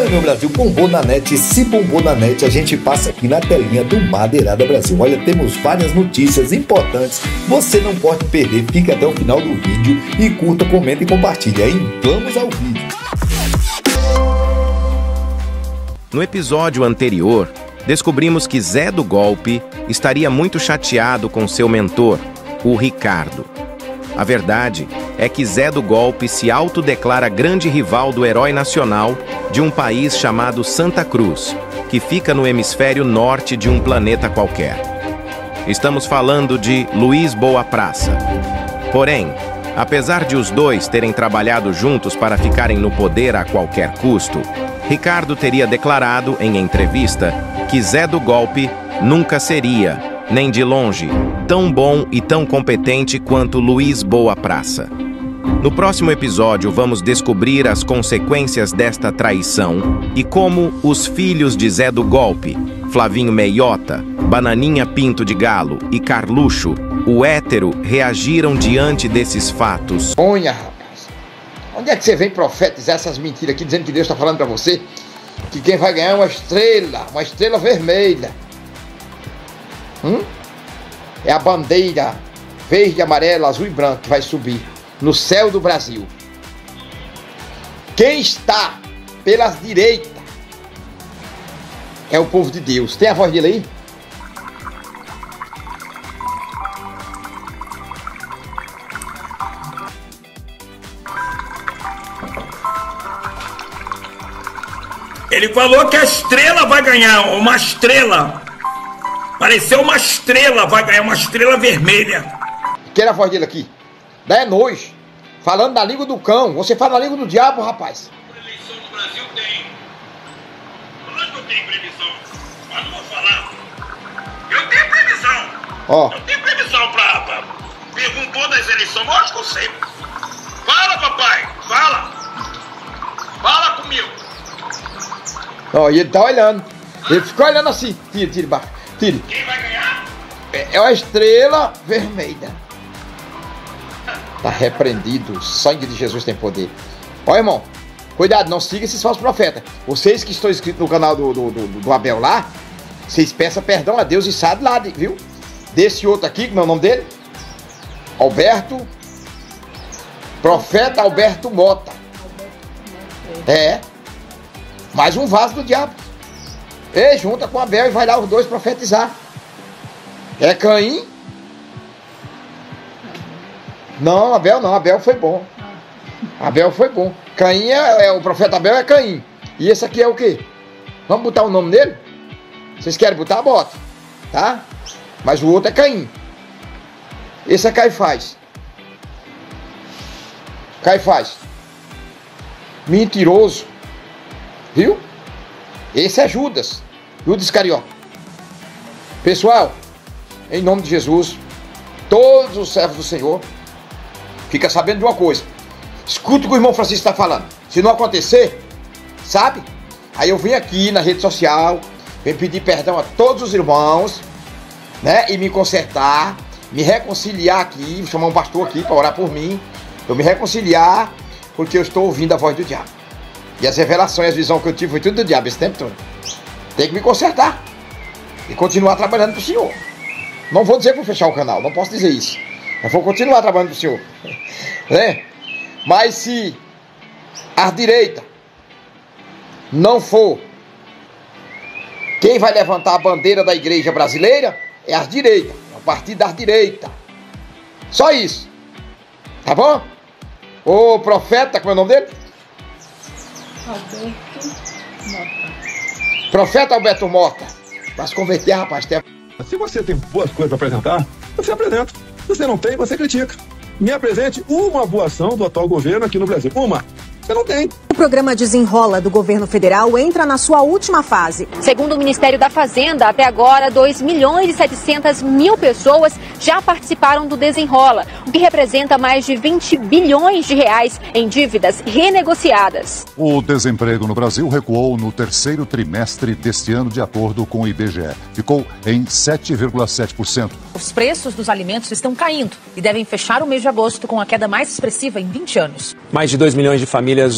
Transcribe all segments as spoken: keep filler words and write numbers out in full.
meu Brasil, bombou na net. E se bombou na net, a gente passa aqui na telinha do Madeirada Brasil. Olha, temos várias notícias importantes. Você não pode perder. Fica até o final do vídeo e curta, comenta e compartilha. Aí, vamos ao vídeo. No episódio anterior, descobrimos que Zé do Golpe estaria muito chateado com seu mentor, o Ricardo. A verdade é que Zé do Golpe se autodeclara grande rival do herói nacional de um país chamado Santa Cruz, que fica no hemisfério norte de um planeta qualquer. Estamos falando de Luiz Boa Praça. Porém, apesar de os dois terem trabalhado juntos para ficarem no poder a qualquer custo, Ricardo teria declarado, em entrevista, que Zé do Golpe nunca seria, nem de longe, tão bom e tão competente quanto Luiz Boa Praça. No próximo episódio, vamos descobrir as consequências desta traição e como os filhos de Zé do Golpe, Flavinho Meiota, Bananinha Pinto de Galo e Carluxo, o hétero, reagiram diante desses fatos. Olha, rapaz, onde é que você vem profetizar essas mentiras aqui, dizendo que Deus está falando para você que quem vai ganhar é uma estrela, uma estrela vermelha? Hum? É a bandeira verde, amarela, azul e branco que vai subir no céu do Brasil. Quem está pelas direitas é o povo de Deus. Tem a voz dele aí? Ele falou que a estrela vai ganhar, uma estrela. Pareceu uma estrela, vai ganhar uma estrela vermelha. Quer a voz dele aqui? Daí é nojo. Falando da língua do cão. Você fala na língua do diabo, rapaz. A eleição no Brasil tem. Lógico que eu tenho previsão. Mas não vou falar. Eu tenho previsão. Ó. Eu tenho previsão pra, pra... Perguntou das eleições. Lógico que eu sei. Fala, papai. Fala. Fala comigo. Ó, e ele tá olhando. Ele ficou olhando assim. Tira, tira, baixo. Tire. Quem vai ganhar? É, é uma estrela vermelha. Tá repreendido. O sangue de Jesus tem poder. Ó, irmão. Cuidado, não siga esses falsos profetas. Vocês que estão inscritos no canal do, do, do, do Abel lá, vocês peçam perdão a Deus e saem lá, viu? Desse outro aqui, como é o nome dele? Alberto. Profeta Alberto Mota. É. Mais um vaso do diabo. Ei, junta com Abel e vai lá os dois profetizar. É Caim? Não, Abel não, Abel foi bom. Abel foi bom. Caim é, é o profeta Abel é Caim. E esse aqui é o quê? Vamos botar o nome dele? Vocês querem botar? Bota. Tá? Mas o outro é Caim. Esse é Caifás. Caifás. Mentiroso. Viu? Esse é Judas. Judas Iscariote. Pessoal, em nome de Jesus, todos os servos do Senhor, fica sabendo de uma coisa. Escuta o que o irmão Francisco está falando. Se não acontecer, sabe? Aí eu venho aqui na rede social, venho pedir perdão a todos os irmãos, né? E me consertar, me reconciliar aqui, chamar um pastor aqui para orar por mim. Eu me reconciliar, porque eu estou ouvindo a voz do diabo. E as revelações, as visões que eu tive foi tudo do diabo esse tempo todo. Tem que me consertar. E continuar trabalhando pro Senhor. Não vou dizer que vou fechar o canal, não posso dizer isso. Eu vou continuar trabalhando pro Senhor. Né? Mas se a direita não for quem vai levantar a bandeira da igreja brasileira, é a direita. É o partido da direita. Só isso. Tá bom? O profeta, como é o nome dele? Alberto Mota. Profeta Alberto Mota. Vai se converter, rapaz. Tem... Se você tem boas coisas para apresentar, você apresenta. Se você não tem, você critica. Me apresente uma boa ação do atual governo aqui no Brasil. Uma. Você não tem. O programa Desenrola do governo federal entra na sua última fase. Segundo o Ministério da Fazenda, até agora, dois milhões e setecentas mil pessoas já participaram do Desenrola, o que representa mais de vinte bilhões de reais em dívidas renegociadas. O desemprego no Brasil recuou no terceiro trimestre deste ano, de acordo com o I B G E. Ficou em sete vírgula sete por cento. Os preços dos alimentos estão caindo e devem fechar o mês de agosto com a queda mais expressiva em vinte anos. Mais de dois milhões de famílias do Bolsa Família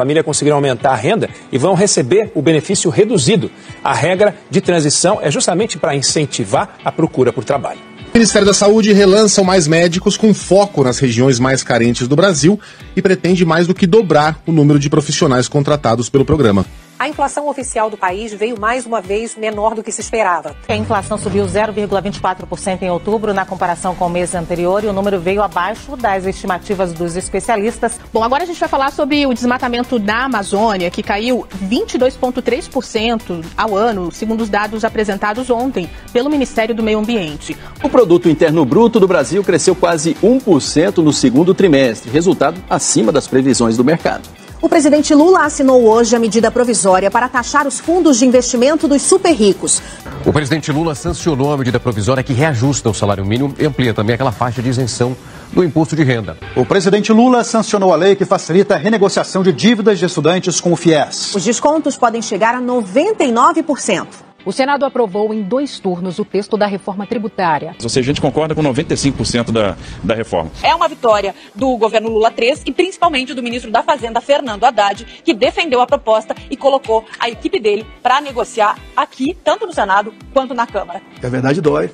família conseguiram aumentar a renda e vão receber o benefício reduzido. A regra de transição é justamente para incentivar a procura por trabalho. O Ministério da Saúde relança o Mais Médicos com foco nas regiões mais carentes do Brasil e pretende mais do que dobrar o número de profissionais contratados pelo programa. A inflação oficial do país veio mais uma vez menor do que se esperava. A inflação subiu zero vírgula vinte e quatro por cento em outubro na comparação com o mês anterior e o número veio abaixo das estimativas dos especialistas. Bom, agora a gente vai falar sobre o desmatamento da Amazônia, que caiu vinte e dois vírgula três por cento ao ano, segundo os dados apresentados ontem pelo Ministério do Meio Ambiente. O Produto Interno Bruto do Brasil cresceu quase um por cento no segundo trimestre, resultado acima das previsões do mercado. O presidente Lula assinou hoje a medida provisória para taxar os fundos de investimento dos super ricos. O presidente Lula sancionou a medida provisória que reajusta o salário mínimo e amplia também aquela faixa de isenção do imposto de renda. O presidente Lula sancionou a lei que facilita a renegociação de dívidas de estudantes com o FIES. Os descontos podem chegar a noventa e nove por cento. O Senado aprovou em dois turnos o texto da reforma tributária. Ou seja, a gente concorda com noventa e cinco por cento da, da reforma. É uma vitória do governo Lula três e principalmente do ministro da Fazenda, Fernando Haddad, que defendeu a proposta e colocou a equipe dele para negociar aqui, tanto no Senado quanto na Câmara. A verdade dói.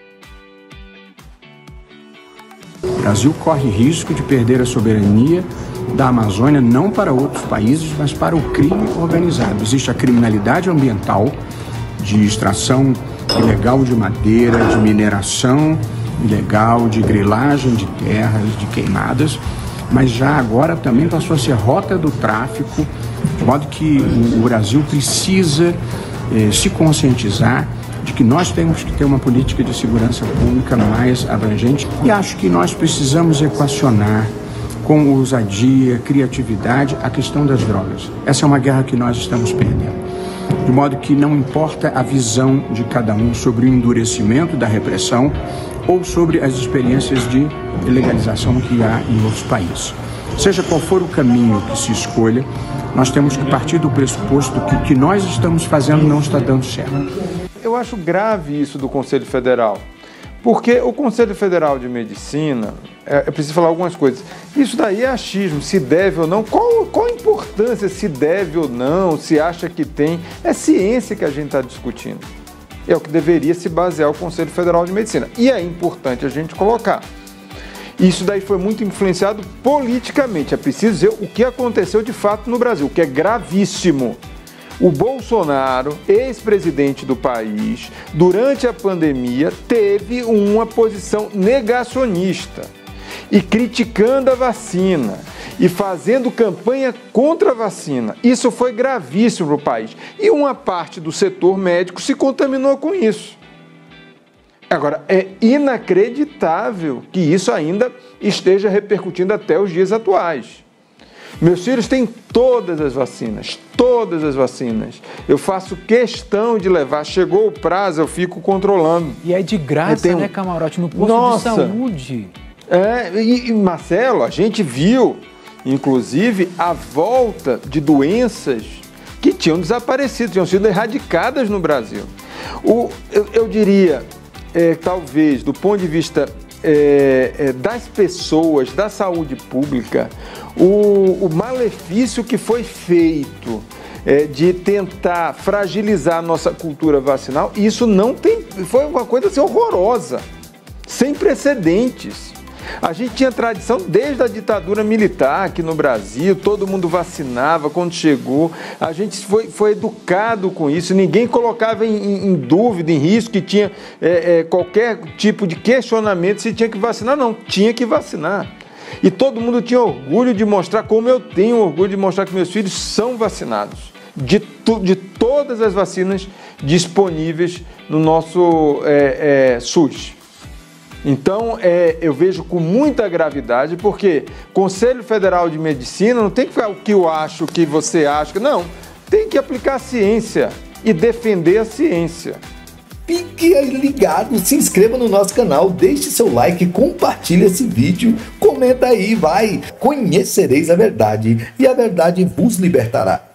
O Brasil corre risco de perder a soberania da Amazônia não para outros países, mas para o crime organizado. Existe a criminalidade ambiental, de extração ilegal de madeira, de mineração ilegal, de grilagem de terras, de queimadas, mas já agora também passou a ser rota do tráfico, de modo que o Brasil precisa eh, se conscientizar de que nós temos que ter uma política de segurança pública mais abrangente e acho que nós precisamos equacionar com ousadia, criatividade, a questão das drogas. Essa é uma guerra que nós estamos perdendo. De modo que não importa a visão de cada um sobre o endurecimento da repressão ou sobre as experiências de legalização que há em outros países. Seja qual for o caminho que se escolha, nós temos que partir do pressuposto que o que nós estamos fazendo não está dando certo. Eu acho grave isso do Conselho Federal, porque o Conselho Federal de Medicina, é, é preciso falar algumas coisas, isso daí é achismo, se deve ou não, qual, qual a importância, se deve ou não, se acha que tem, é ciência que a gente está discutindo. É o que deveria se basear o Conselho Federal de Medicina. E é importante a gente colocar. Isso daí foi muito influenciado politicamente, é preciso dizer o que aconteceu de fato no Brasil, que é gravíssimo. O Bolsonaro, ex-presidente do país, durante a pandemia, teve uma posição negacionista e criticando a vacina e fazendo campanha contra a vacina. Isso foi gravíssimo para o país. E uma parte do setor médico se contaminou com isso. Agora, é inacreditável que isso ainda esteja repercutindo até os dias atuais. Meus filhos têm todas as vacinas, todas as vacinas. Eu faço questão de levar. Chegou o prazo, eu fico controlando. E é de graça, tenho... né, Camarote? No posto Nossa. de saúde. É, e, e, Marcelo, a gente viu, inclusive, a volta de doenças que tinham desaparecido, tinham sido erradicadas no Brasil. O, eu, eu diria, é, talvez, do ponto de vista é, é, das pessoas, da saúde pública, o, o malefício que foi feito é, de tentar fragilizar a nossa cultura vacinal, isso não tem, foi uma coisa assim, horrorosa, sem precedentes. A gente tinha tradição desde a ditadura militar aqui no Brasil, todo mundo vacinava quando chegou, a gente foi, foi educado com isso, ninguém colocava em, em dúvida, em risco, que tinha é, é, qualquer tipo de questionamento se tinha que vacinar, não, tinha que vacinar. E todo mundo tinha orgulho de mostrar, como eu tenho orgulho de mostrar que meus filhos são vacinados, de, tu, de todas as vacinas disponíveis no nosso é, é, SUS. Então, é, eu vejo com muita gravidade, porque Conselho Federal de Medicina não tem que ficar o que eu acho, o que você acha, não. Tem que aplicar a ciência e defender a ciência. Fique aí ligado, se inscreva no nosso canal, deixe seu like, compartilhe esse vídeo, comenta aí, vai, conhecereis a verdade e a verdade vos libertará.